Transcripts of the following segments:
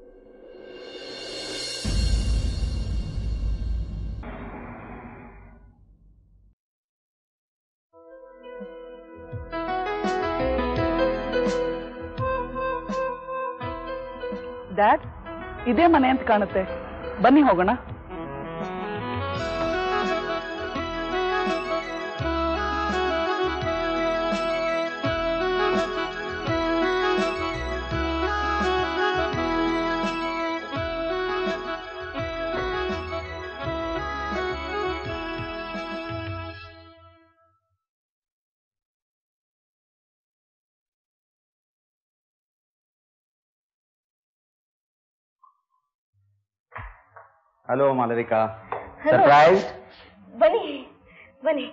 Dad, ಇದೇ ಮನೆ ಅಂತ ಕಾಣುತ್ತೆ, ಬನ್ನಿ ಹೋಗೋಣ. Hello Malavika, surprise. ಬನ್ನಿ ಬನ್ನಿ.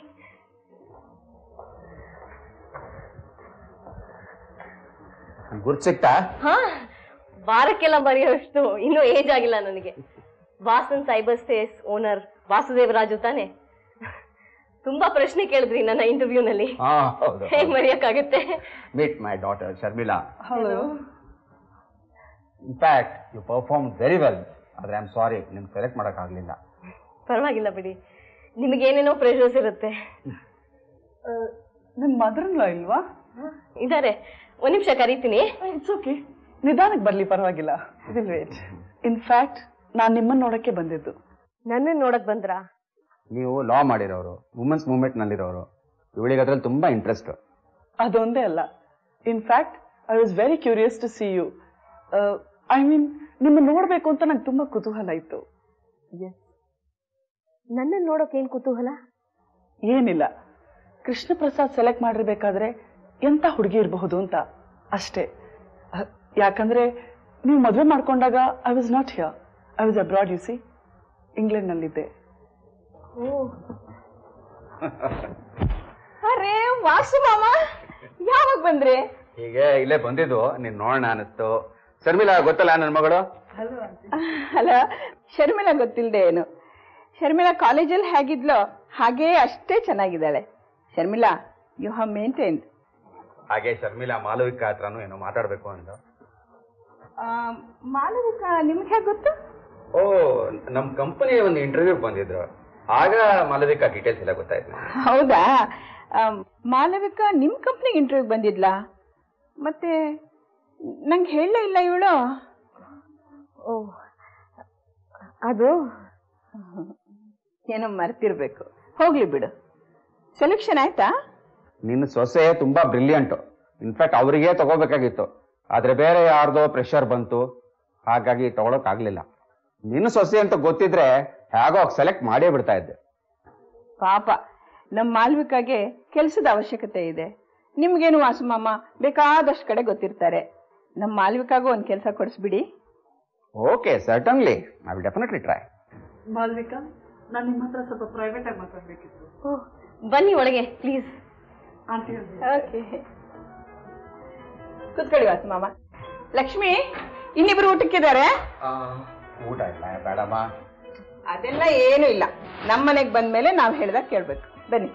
ಗುರ್ತು ಸಿಕ್ತಾ? ಹಾ, ವಾರಕ್ಕೆಲ್ಲ ಬರೆಯೋಷ್ಟು ಇನ್ನೂ ಏಜ್ ಆಗಿಲ್ಲ ನನಗೆ. Vasan cyber space owner Vasudevaraju ತಾನೆ? ತುಂಬಾ ಪ್ರಶ್ನೆ ಕೇಳಿದ್ರಿ ನನ್ನ ಇಂಟರ್ವ್ಯೂನಲ್ಲಿ. ಹೇಗ್ ಮರೆಯಕ್ಕಾಗುತ್ತೆ? Meet my daughter Sharmila. Hello. In fact you perform very well. ಆದ್ರೆ ಐ ಆಮ್ ಸಾರಿ, ನಿಮ್ಗೆ ಸೆಲೆಕ್ಟ್ ಮಾಡೋಕ್ಕಾಗಲಿಲ್ಲ. ಪರವಾಗಿಲ್ಲ ಬಿಡಿ, ನಿಮಗೇನೇನೋ ಪ್ರೆಷರ್ಸ್ ಇರುತ್ತೆ. ನಿಮ್ ಮದರ್ನ ಇಲ್ವಾ? ಇದಾರೆ, ಒಂದ್ ನಿಮಿಷ ಕರೀತೀನಿ. ಇಟ್ಸ್ ಓಕೆ, ನಿಧಾನಕ್ಕೆ ಬರ್ಲಿ, ಪರವಾಗಿಲ್ಲ. Will wait. ಇನ್ಫ್ಯಾಕ್ಟ್ ನಾನ್ ನಿಮ್ಮನ್ನ ನೋಡಕ್ಕೆ ಬಂದಿದ್ದು. ನನ್ನನ್ನು ನೋಡಕ್ ಬಂದ್ರಾ? ನೀವು ಲಾ ಮಾಡಿರೋರು, ವುಮೆನ್ಸ್ ಮೂವ್ಮೆಂಟ್ ನಲ್ಲಿರೋರು, ಇವಳಿಗೆ ಅದ್ರಲ್ಲಿ ತುಂಬಾ ಇಂಟ್ರೆಸ್ಟ್. ಅದೊಂದೇ ಅಲ್ಲ, in fact I was very curious to see you. I mean, ನಿಮ್ಮ ನೋಡ್ಬೇಕು ಅಂತ ನಂಗೆ ತುಂಬಾ ಕುತೂಹಲ ಇತ್ತು. ನನ್ನ ನೋಡೋಕೆ ಏನ್ ಕುತೂಹಲ? ಏನಿಲ್ಲ, ಕೃಷ್ಣ ಪ್ರಸಾದ್ ಸೆಲೆಕ್ಟ್ ಮಾಡಿರ್ಬೇಕಾದ್ರೆ ಎಂತ ಹುಡುಗಿ ಇರಬಹುದು ಅಂತ ಅಷ್ಟೇ. ಯಾಕಂದ್ರೆ ನೀವು ಮದುವೆ ಮಾಡ್ಕೊಂಡಾಗ I was not here, I was abroad. You see, England ನಲ್ಲಿದ್ದೆ. ಅರೆ ವಾಸು ಮಾಮ, ಯಾವಾಗ ಬಂದ್ರೆ? ಹೀಗೆ ಇಲ್ಲೇ ಬಂದಿದ್ದು, ನೀನ್ ನೋಡೋಣ ಅನಿಸ್ತು. ಶರ್ಮಿಳಾ ಗೊತ್ತಲ್ಲ ನನ್ನ ಮಗಳು? ಅಲ್ಲ, ಶರ್ಮಿಳಾ ಗೊತ್ತಿಲ್ಲದೆ ಏನು? ಶರ್ಮಿಳಾ ಕಾಲೇಜಲ್ಲಿ ಹೇಗಿದ್ಲೋ ಹಾಗೇ ಅಷ್ಟೇ ಚೆನ್ನಾಗಿದ್ದಾಳೆ. Sharmila, you have maintained. ಹಾಗೆ ಶರ್ಮಿಳಾ ಮಾಲವಿಕಾ ಹತ್ರನೂ ಏನೋ ಮಾತಾಡ್ಬೇಕು ಅಂತ. ಮಾಲವಿಕಾ ನಿಮ್ಗೆ ಹೇಗೆ ಗೊತ್ತು? ಓ, ನಮ್ ಕಂಪನಿ ಒಂದು ಇಂಟರ್ವ್ಯೂ ಬಂದಿದ್ರು, ಆಗ ಮಾಲವಿಕಾ ಡೀಟೇಲ್ಸ್ ಎಲ್ಲ ಗೊತ್ತಾಯ್ತು. ಹೌದಾ? ಮಾಲವಿಕಾ ನಿಮ್ ಕಂಪ್ನಿಗೆ ಇಂಟರ್ವ್ಯೂ ಬಂದಿದ್ಲಾ? ಮತ್ತೆ ನಂಗೆ ಹೇಳಲೇ ಇಲ್ಲ ಇವಳು. ಓ, ಅದು ಏನೋ ಮರ್ತಿರ್ಬೇಕು. ಹೋಗ್ಲಿ ಬಿಡು. ಸೆಲೆಕ್ಷನ್ ಆಯ್ತಾ? ನಿನ್ನ ಸೊಸೆ ತುಂಬಾ ಬ್ರಿಲಿಯಂಟ್. ಇನ್ಫ್ಯಾಕ್ಟ್ ಅವರಿಗೆ ತಗೋಬೇಕಾಗಿತ್ತು, ಆದ್ರೆ ಬೇರೆ ಯಾರ್ದೋ ಪ್ರೆಷರ್ ಬಂತು, ಹಾಗಾಗಿ ತಗೊಳಕ್ ಆಗ್ಲಿಲ್ಲ. ನಿನ್ನ ಸೊಸೆ ಅಂತ ಗೊತ್ತಿದ್ರೆ ಹೇಗೋ ಸೆಲೆಕ್ಟ್ ಮಾಡೇ ಬಿಡ್ತಾ ಇದ್ದೆ. ಪಾಪ, ನಮ್ಮ ಮಾಲ್ವಿಕಾಗೆ ಕೆಲಸದ ಅವಶ್ಯಕತೆ ಇದೆ. ನಿಮ್ಗೇನು ವಾಸುಮಾಮ ಬೇಕಾದಷ್ಟು ಕಡೆ ಗೊತ್ತಿರ್ತಾರೆ. ನಮ್ಮ ಮಾಲ್ವಿಕಾಗೂ ಒಂದು ಕೆಲಸ ಕೊಡಿಸ್ಬಿಡಿ. Okay, certainly, I will definitely try. Malvika, ನಾನು ನಿಮ್ಮ ಹತ್ರ ಸ್ವಲ್ಪ ಪ್ರೈವೇಟ್ ಆಗಿ ಮಾತಾಡ್ಬೇಕಿತ್ತು. ಬನ್ನಿ ಒಳಗೆ ಪ್ಲೀಸ್. ಆಂಟಿ, ಓಕೆ, ಕೂತ್ಕೊಳ್ಳಿ ವಾಸುಮಾಮ. ಲಕ್ಷ್ಮಿ, ಇನ್ನಿಬ್ರು ಊಟಕ್ಕಿದ್ದಾರೆ. ಊಟ ಇಲ್ಲ ಬೇಡಮ್ಮ. ಅದೆಲ್ಲ ಏನು ಇಲ್ಲ, ನಮ್ಮನೆಗೆ ಬಂದ್ಮೇಲೆ ನಾವು ಹೇಳ್ದಾಗ ಕೇಳ್ಬೇಕು. ಬನ್ನಿ.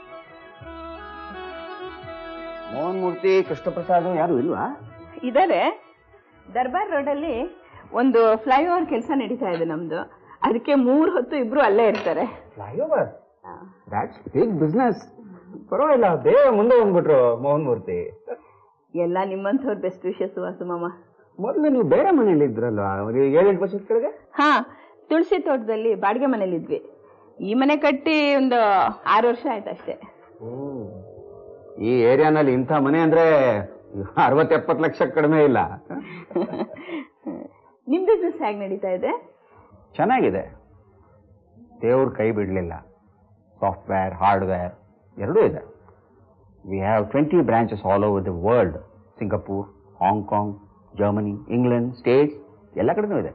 ಮೋಹನ್ ಮೂರ್ತಿ, ಕೃಷ್ಣ ಪ್ರಸಾದ್ ಯಾರು ಇಲ್ವಾ? ಇದಾರೆ. ದರ್ಬಾರ್ ರೋಡಲ್ಲಿ ಒಂದು ಫ್ಲೈಓವರ್ ಕೆಲಸ ನಡೀತಾ ಇದೆ ನಮ್ದು. ಅದಕ್ಕೆ 3 ಹೊತ್ತು ಇಬ್ರು ಅಲ್ಲೇ ಇರ್ತಾರೆ. ಫ್ಲೈಓವರ್? That's big business. ಪರವಾಗಿಲ್ಲ, ಬೇಗ ಮುಂದೆ ಬಂದ್ಬಿಟ್ರು ಮೋಹನ್ ಮೂರ್ತಿ. ಎಲ್ಲ ನಿಮ್ಮಂಥವ್ರ ಬೆಸ್ಟ್ ವಿಶಸ್ ವಾಸುಮಾಮ. ಮೊದಲು ನೀವು ಬೇರೆ ಮನೇಲಿ ಇದ್ರಲ್ವಾ, 7-8 ವರ್ಷದ ಕೆಳಗೆ? ಹಾ, ತುಳಸಿ ತೋಟದಲ್ಲಿ ಬಾಡಿಗೆ ಮನೇಲಿದ್ವಿ. ಈ ಮನೆ ಕಟ್ಟಿ ಒಂದು 6 ವರ್ಷ ಆಯ್ತು ಅಷ್ಟೇ. ಈ ಏರಿಯಾನಲ್ಲಿ ಇಂಥ ಮನೆ ಅಂದ್ರೆ 60-70 ಲಕ್ಷ ಕಡಿಮೆ ಇಲ್ಲ. ನಿಮ್ ಬಿಸ್ನೆಸ್ ಹೇಗೆ ನಡೀತಾ ಇದೆ? ಚೆನ್ನಾಗಿದೆ, ದೇವ್ರ ಕೈ ಬಿಡ್ಲಿಲ್ಲ. ಸಾಫ್ಟ್ವೇರ್, ಹಾರ್ಡ್ವೇರ್ ಎರಡೂ ಇದೆ. We have 20 branches all over the world. Singapore, Hong Kong, Germany, England, States ಎಲ್ಲ ಕಡೆನೂ ಇದೆ.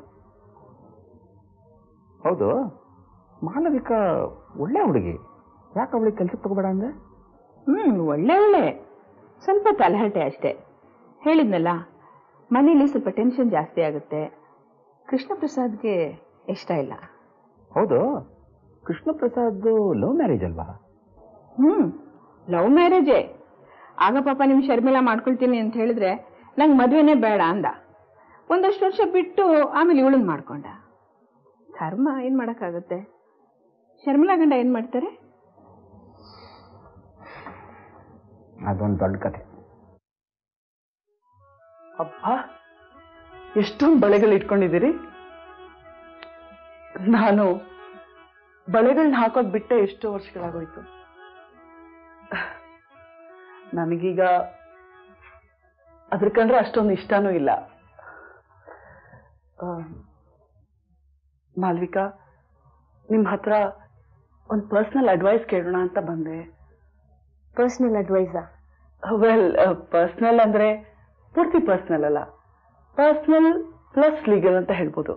ಹೌದು, ಮಾಲವಿಕಾ ಒಳ್ಳೆ ಹುಡುಗಿ, ಯಾಕೆ ಅವಳಿಗೆ ಕೆಲ್ಸಕ್ಕೆ ತಗೋಬೇಡ ಅಂದ್ರೆ? ಒಳ್ಳೆ ಸ್ವಲ್ಪ ತಲಹಟೆ ಅಷ್ಟೇ. ಹೇಳಿದ್ನಲ್ಲ, ಮನೇಲಿ ಸ್ವಲ್ಪ ಟೆನ್ಷನ್ ಜಾಸ್ತಿ ಆಗುತ್ತೆ. ಕೃಷ್ಣ ಪ್ರಸಾದ್ಗೆ ಇಷ್ಟ ಇಲ್ಲ. ಹೌದು, ಕೃಷ್ಣ ಪ್ರಸಾದ್ ಲವ್ ಮ್ಯಾರೇಜ್ ಅಲ್ವಾ? ಲವ್ ಮ್ಯಾರೇಜೇ. ಆಗ ಪಾಪ ನಿಮ್ ಶರ್ಮಿಳಾ ಮಾಡ್ಕೊಳ್ತೀನಿ ಅಂತ ಹೇಳಿದ್ರೆ ನಂಗೆ ಮದುವೆನೇ ಬೇಡ ಅಂದ. ಒಂದಷ್ಟು ವರ್ಷ ಬಿಟ್ಟು ಆಮೇಲೆ ಇವಳನ್ನ ಮಾಡ್ಕೊಂಡ. ಕರ್ಮ ಏನ್ ಮಾಡಕ್ಕಾಗುತ್ತೆ. ಶರ್ಮಿಳಾ ಗಂಡ ಏನ್ ಮಾಡ್ತಾರೆ? ಅದೊಂದು ದೊಡ್ಡ ಕಥೆ. ಅಬ್ಬ, ಎಷ್ಟೊಂದು ಬಳೆಗಳು ಇಟ್ಕೊಂಡಿದ್ದೀರಿ. ನಾನು ಬಳೆಗಳನ್ನ ಹಾಕೋದ್ ಬಿಟ್ಟೆ ಎಷ್ಟೋ ವರ್ಷಗಳಾಗೋಯ್ತು. ನನಗೀಗ ಅದ್ರ ಕಂಡ್ರೆ ಅಷ್ಟೊಂದು ಇಷ್ಟನೂ ಇಲ್ಲ. ಮಾಲ್ವಿಕಾ, ನಿಮ್ ಹತ್ರ ಒಂದು ಪರ್ಸನಲ್ ಅಡ್ವೈಸ್ ಕೇಳೋಣ ಅಂತ ಬಂದೆ. ಪರ್ಸನಲ್ ಅಡ್ವೈಸಾ? ವೆಲ್, ಪರ್ಸನಲ್ ಅಂದ್ರೆ ಪೂರ್ತಿ ಪರ್ಸನಲ್ ಅಲ್ಲ, ಪರ್ಸನಲ್ ಪ್ಲಸ್ ಲೀಗಲ್ ಅಂತ ಹೇಳ್ಬೋದು.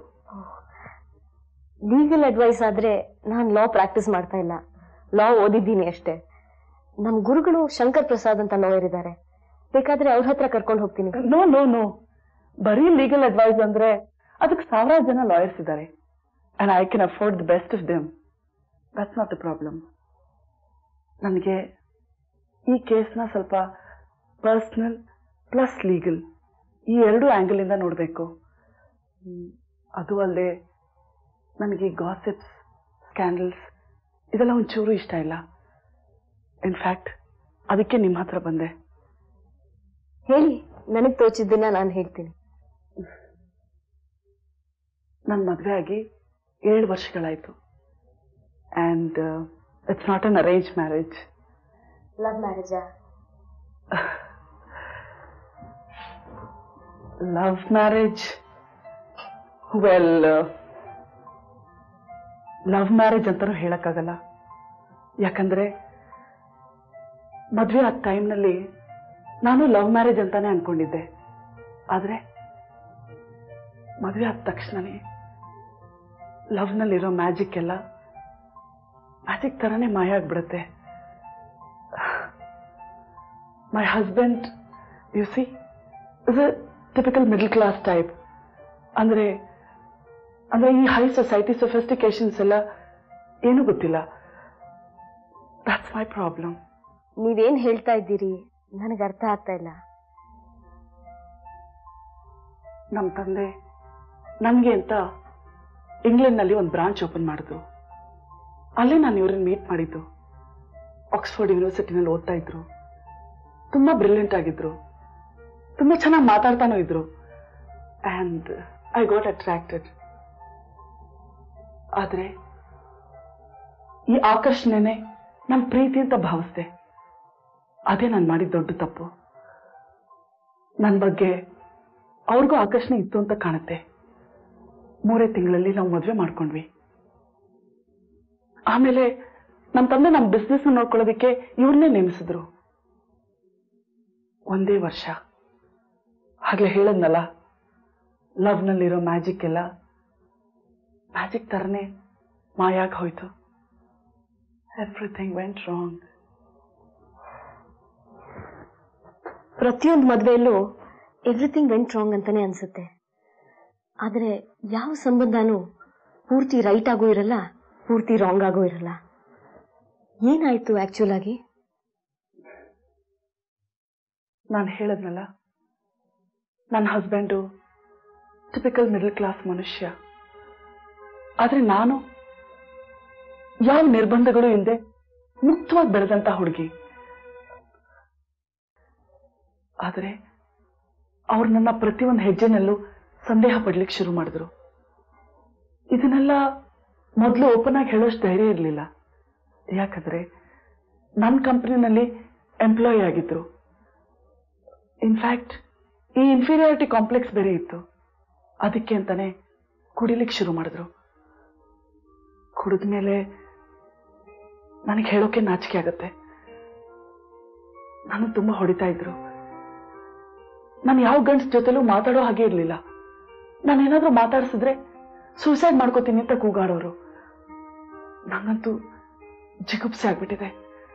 ಲೀಗಲ್ ಅಡ್ವೈಸ್ ಆದ್ರೆ ನಾನು ಲಾ ಪ್ರಾಕ್ಟೀಸ್ ಮಾಡ್ತಾ ಇಲ್ಲ, ಲಾ ಓದಿದ್ದೀನಿ ಅಷ್ಟೇ. ನಮ್ ಗುರುಗಳು ಶಂಕರ್ ಪ್ರಸಾದ್ ಅಂತ ಲಾಯರ್ ಇದ್ದಾರೆ, ಬೇಕಾದ್ರೆ ಅವ್ರ ಹತ್ರ ಕರ್ಕೊಂಡು ಹೋಗ್ತೀನಿ. ನೋ ನೋ ನೋ, ಬರೀ ಲೀಗಲ್ ಅಡ್ವೈಸ್ ಅಂದ್ರೆ ಅದಕ್ಕೆ ಸಾವಿರಾರು ಜನ ಲಾಯರ್ಸ್ ಇದ್ದಾರೆ. And I can afford the best of them. That's not the problem. ನನಗೆ ಈ ಕೇಸ್ನ ಸ್ವಲ್ಪ ಪರ್ಸನಲ್ ಪ್ಲಸ್ ಲೀಗಲ್ ಈ ಎರಡು ಆಂಗಲ್ ಇಂದ ನೋಡಬೇಕು. ಅದು ಅಲ್ಲದೆ ನನಗೆ ಗಾಸಿಪ್ಸ್, ಸ್ಕ್ಯಾಂಡಲ್ಸ್ ಇದೆಲ್ಲ ಒಂಚೂರು ಇಷ್ಟ ಇಲ್ಲ. ಇನ್ಫ್ಯಾಕ್ಟ್ ಅದಕ್ಕೆ ನಿಮ್ಮ ಹತ್ರ ಬಂದೆ. ಹೇಳಿ, ನನಗೆ ತೋಚಿದ್ದನ್ನ ನಾನು ಹೇಳ್ತೀನಿ. ನನ್ನ ಮದುವೆ ಆಗಿ 7 ವರ್ಷಗಳಾಯ್ತು. And it's not an arrange marriage. Love ಮ್ಯಾರೇಜಾ? Love marriage? Well, love marriage ಅಂತಾನೂ ಹೇಳಕ್ಕಾಗಲ್ಲ. ಯಾಕಂದ್ರೆ ಮದುವೆ ಆದ ಟೈಮ್ನಲ್ಲಿ ನಾನು ಲವ್ ಮ್ಯಾರೇಜ್ ಅಂತಾನೆ ಅನ್ಕೊಂಡಿದ್ದೆ. ಆದ್ರೆ ಮದುವೆ ಆದ ತಕ್ಷಣನೇ ಲವ್ನಲ್ಲಿರೋ ಮ್ಯಾಜಿಕ್ ಎಲ್ಲ ಮ್ಯಾಜಿಕ್ ತರನೇ ಮಾಯ ಆಗ್ಬಿಡುತ್ತೆ. My husband, you see, is a typical middle class type. ಅಂದ್ರೆ ಈ ಹೈ ಸೊಸೈಟಿ ಸೊಫಿಸ್ಟಿಕೇಶನ್ಸ್ ಎಲ್ಲ ಏನೂ ಗೊತ್ತಿಲ್ಲ. That's my problem. ನೀವೇನ್ ಹೇಳ್ತಾ ಇದ್ದೀರಿ ನನಗೆ ಅರ್ಥ ಆಗ್ತಾ ಇಲ್ಲ. ನಮ್ಮ ತಂದೆ ನನಗೆ ಅಂತ ಇಂಗ್ಲೆಂಡ್ನಲ್ಲಿ ಒಂದು ಬ್ರಾಂಚ್ ಓಪನ್ ಮಾಡಿದ್ರು. ಅಲ್ಲೇ ನಾನು ಇವ್ರನ್ನ ಮೀಟ್ ಮಾಡಿದ್ದು. ಆಕ್ಸ್ಫರ್ಡ್ ಯೂನಿವರ್ಸಿಟಿನಲ್ಲಿ ಓದ್ತಾ ಇದ್ರು. ತುಂಬಾ ಬ್ರಿಲಿಯಂಟ್ ಆಗಿದ್ರು, ತುಂಬಾ ಚೆನ್ನಾಗಿ ಮಾತಾಡ್ತಾನೂ ಇದ್ರು. And I got attracted. ಆದ್ರೆ ಈ ಆಕರ್ಷಣೆನೆ ನನ್ನ ಪ್ರೀತಿ ಅಂತ ಭಾವಿಸ್ದೆ. ಅದೇ ನಾನು ಮಾಡಿದ ದೊಡ್ಡ ತಪ್ಪು. ನನ್ನ ಬಗ್ಗೆ ಅವ್ರಿಗೂ ಆಕರ್ಷಣೆ ಇತ್ತು ಅಂತ ಕಾಣುತ್ತೆ. 3 ತಿಂಗಳಲ್ಲಿ ನಾವು ಮದುವೆ ಮಾಡ್ಕೊಂಡ್ವಿ. ಆಮೇಲೆ ನಮ್ಮ ತಂದೆ ನಮ್ಮ ಬಿಸ್ನೆಸ್ ನೋಡ್ಕೊಳ್ಳೋದಕ್ಕೆ ಇವ್ರನ್ನೇ ನೇಮಿಸಿದ್ರು. 1 ವರ್ಷ. ಹಾಗೆ ಹೇಳದ್ನಲ್ಲ, ಲವ್ನಲ್ಲಿರೋ ಮ್ಯಾಜಿಕ್ ಎಲ್ಲ ಮ್ಯಾಜಿಕ್ ತರನೇ ಮಾಯಾಗಿ ಹೋಯ್ತು. Everything went wrong. ಪ್ರತಿಯೊಂದು ಮದುವೆಯಲ್ಲೂ ಎವ್ರಿಥಿಂಗ್ ವೆಂಟ್ ರಾಂಗ್ ಅಂತಾನೆ ಅನ್ಸುತ್ತೆ. ಆದ್ರೆ ಯಾವ ಸಂಬಂಧನೂ ಪೂರ್ತಿ ರೈಟ್ ಆಗೂ ಇರಲ್ಲ, ಪೂರ್ತಿ ರಾಂಗ್ ಆಗೂ ಇರಲ್ಲ. ಏನಾಯ್ತು ಆಕ್ಚುಲ್ ಆಗಿ? ನಾನು ಹೇಳದ್ನಲ್ಲ, ನನ್ನ ಹಸ್ಬೆಂಡು ಟಿಪಿಕಲ್ ಮಿಡಲ್ ಕ್ಲಾಸ್ ಮನುಷ್ಯ. ಆದ್ರೆ ನಾನು ಯಾವ ನಿರ್ಬಂಧಗಳು ಇಲ್ಲದೆ ಮುಕ್ತವಾಗಿ ಬೆಳೆದಂತ ಹುಡುಗಿ. ಆದ್ರೆ ಅವ್ರು ನನ್ನ ಪ್ರತಿಯೊಂದು ಹೆಜ್ಜೆನಲ್ಲೂ ಸಂದೇಹ ಪಡ್ಲಿಕ್ಕೆ ಶುರು ಮಾಡಿದ್ರು. ಇದನ್ನೆಲ್ಲ ಮೊದಲು ಓಪನ್ ಆಗಿ ಹೇಳೋಷ್ಟು ಧೈರ್ಯ ಇರಲಿಲ್ಲ. ಯಾಕಂದ್ರೆ ನನ್ನ ಕಂಪನಿನಲ್ಲಿ ಎಂಪ್ಲಾಯಿ ಆಗಿದ್ರು. ಇನ್ಫ್ಯಾಕ್ಟ್ ಈ ಇನ್ಫೀರಿಯಾರಿಟಿ ಕಾಂಪ್ಲೆಕ್ಸ್ ಬೇರೆ ಇತ್ತು. ಅದಕ್ಕೆ ಅಂತಾನೆ ಕುಡಿಲಿಕ್ಕೆ ಶುರು ಮಾಡಿದ್ರು. ಕುಡಿದ್ಮೇಲೆ ನನಗೆ ಹೇಳೋಕೆ ನಾಚಿಕೆ ಆಗತ್ತೆ. ನಾನು ತುಂಬಾ ಹೊಡಿತಾ ಇದ್ರು. ನಾನು ಯಾವ ಗಂಡ್ಸ್ ಜೊತೆಲೂ ಮಾತಾಡೋ ಹಾಗೆ ಇರ್ಲಿಲ್ಲ. ನಾನೇನಾದ್ರೂ ಮಾತಾಡ್ಸಿದ್ರೆ ಸೂಸೈಡ್ ಮಾಡ್ಕೋತೀನಿ ಅಂತ ಕೂಗಾಡೋರು. ನಂಗಂತೂ ಜಿಗುಪ್ಸೆ ಆಗ್ಬಿಟ್ಟಿದೆ.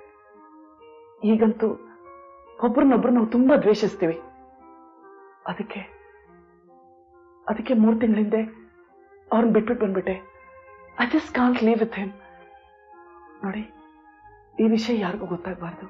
ಈಗಂತೂ ಒಬ್ರನ್ನೊಬ್ರು ನಾವು ತುಂಬಾ ದ್ವೇಷಿಸ್ತೀವಿ. ಅದಕ್ಕೆ 3 ತಿಂಗಳಿಂದೆ ಅವ್ರನ್ನ ಬಿಟ್ಬಿಟ್ಟು ಬಂದ್ಬಿಟ್ಟೆ. I just can't leave with him. ನೋಡಿ, ಈ ವಿಷಯ ಯಾರಿಗೂ ಗೊತ್ತಾಗಬಾರ್ದು.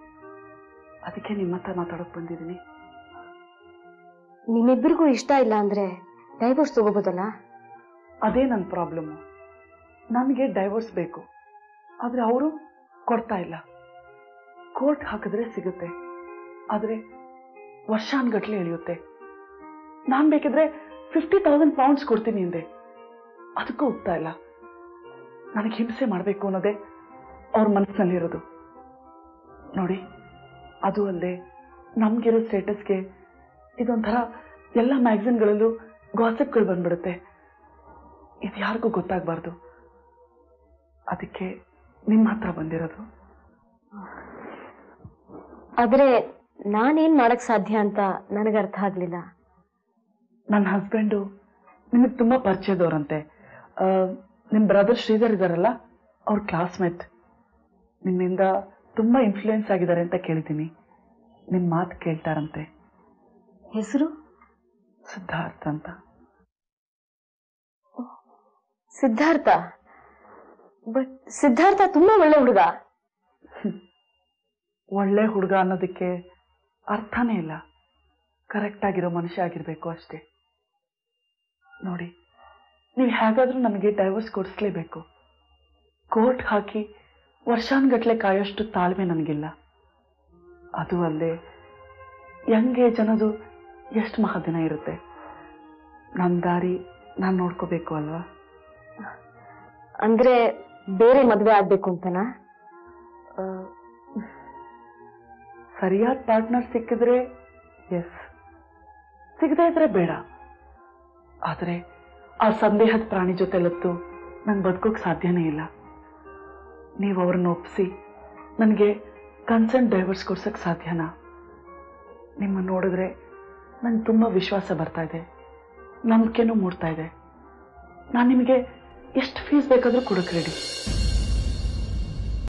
ಅದಕ್ಕೆ ನಿಮ್ಮ ಹತ್ರ ಮಾತಾಡೋಕೆ ಬಂದಿದ್ದೀನಿ. ನಿಮ್ಮಿಬ್ಬರಿಗೂ ಇಷ್ಟ ಇಲ್ಲ ಅಂದ್ರೆ ಡೈವೋರ್ಸ್ ತಗೋಬೋದಲ್ಲ? ಅದೇ ನನ್ನ ಪ್ರಾಬ್ಲಮ್ಮು. ನನಗೆ ಡೈವೋರ್ಸ್ ಬೇಕು, ಆದರೆ ಅವರು ಕೊಡ್ತಾ ಇಲ್ಲ. ಕೋರ್ಟ್ ಹಾಕಿದ್ರೆ ಸಿಗುತ್ತೆ, ಆದರೆ ವರ್ಷಾನ್ಗಟ್ಲೆ ಎಳೆಯುತ್ತೆ. ನಾನು ಬೇಕಿದ್ರೆ 50,000 ಪೌಂಡ್ಸ್ ಕೊಡ್ತೀನಿ ಹಿಂದೆ, ಅದಕ್ಕೂ ಹೋಗ್ತಾ ಇಲ್ಲ. ನನಗೆ ಹಿಂಸೆ ಮಾಡಬೇಕು ಅನ್ನೋದೇ ಅವ್ರ ಮನಸ್ಸಿನಲ್ಲಿರೋದು. ನೋಡಿ, ಅದು ಅಲ್ಲದೆ ನಮಗಿರೋ ಸ್ಟೇಟಸ್ಗೆ ಇದೊಂಥರ ಎಲ್ಲ ಮ್ಯಾಗಝಿನ್ಗಳಲ್ಲೂ ಗಾಸಿಪ್ಗಳು ಬಂದ್ಬಿಡುತ್ತೆ. ಇದು ಯಾರಿಗೂ ಗೊತ್ತಾಗಬಾರ್ದು. ಅದಕ್ಕೆ ನಿಮ್ಮ ಹತ್ರ ಬಂದಿರೋದು. ಆದ್ರೆ ನಾನೇನ್ ಮಾಡಕ್ ಸಾಧ್ಯ ಅಂತ ನನಗೆ ಅರ್ಥ ಆಗ್ಲಿಲ್ಲ. ನನ್ನ ಹಸ್ಬೆಂಡು ನಿಮಗೆ ತುಂಬಾ ಪರಿಚಯದವ್ರಂತೆ. ನಿಮ್ಮ ಬ್ರದರ್ ಶ್ರೀಧರ್ ಇದಾರಲ್ಲ, ಅವ್ರ ಕ್ಲಾಸ್ಮೇಟ್. ನಿಮ್ಮಿಂದ ತುಂಬಾ ಇನ್ಫ್ಲೂಯೆನ್ಸ್ ಆಗಿದ್ದಾರೆ ಅಂತ ಕೇಳಿದ್ದೀನಿ. ನಿಮ್ಮ ಮಾತು ಕೇಳ್ತಾರಂತೆ. ಹೆಸರು? ಸಿದ್ಧಾರ್ಥ ಅಂತ. ಸಿದ್ಧಾರ್ಥ? ಬಟ್ ಸಿದ್ಧಾರ್ಥ ತುಂಬಾ ಒಳ್ಳೆ ಹುಡುಗ. ಒಳ್ಳೆ ಹುಡುಗ ಅನ್ನೋದಕ್ಕೆ ಅರ್ಥನೇ ಇಲ್ಲ. ಕರೆಕ್ಟ್ ಆಗಿರೋ ಮನುಷ್ಯ ಆಗಿರ್ಬೇಕು ಅಷ್ಟೇ. ನೋಡಿ, ನೀವು ಹೇಗಾದ್ರೂ ನನಗೆ ಡೈವೋರ್ಸ್ ಕೊಡಿಸ್ಲೇಬೇಕು. ಕೋರ್ಟ್ ಹಾಕಿ ವರ್ಷಾನ್ಗಟ್ಲೆ ಕಾಯೋಷ್ಟು ತಾಳ್ಮೆ ನನಗಿಲ್ಲ. ಅದು ಅಲ್ಲದೆ ಯಂಗ್ ಏಜ್ ಅನ್ನೋದು ಎಷ್ಟು ಮಹಾದಿನ ಇರುತ್ತೆ. ನನ್ನ ದಾರಿ ನಾನು ನೋಡ್ಕೋಬೇಕು ಅಲ್ವಾ? ಅಂದ್ರೆ ಬೇರೆ ಮದ್ವೆ ಆಗ್ಬೇಕು ಅಂತನಾ? ಸರಿಯಾದ ಪಾರ್ಟ್ನರ್ ಸಿಕ್ಕಿದ್ರೆ ಎಸ್, ಸಿಗದೇ ಇದ್ರೆ ಬೇಡ. ಆದರೆ ಆ ಸಂದೇಹದ ಪ್ರಾಣಿ ಜೊತೆಲತ್ತು ನಂಗೆ ಬದುಕೋಕ್ ಸಾಧ್ಯನೇ ಇಲ್ಲ. ನೀವು ಅವ್ರನ್ನ ಒಪ್ಪಿಸಿ ನನಗೆ ಕನ್ಸೆಂಟ್ ಡೈವರ್ಸ್ ಕೊಡ್ಸಕ್ ಸಾಧ್ಯನಾ? ನಿಮ್ಮ ನೋಡಿದ್ರೆ ನಂಗೆ ತುಂಬ ವಿಶ್ವಾಸ ಬರ್ತಾ ಇದೆ, ನಂಬಿಕೆನೂ ಮೂಡ್ತಾ ಇದೆ. ನಾನು ನಿಮಗೆ ಎಷ್ಟು ಫೀಸ್ ಬೇಕಾದರೂ ಕೊಡೋಕೆ ರೆಡಿ.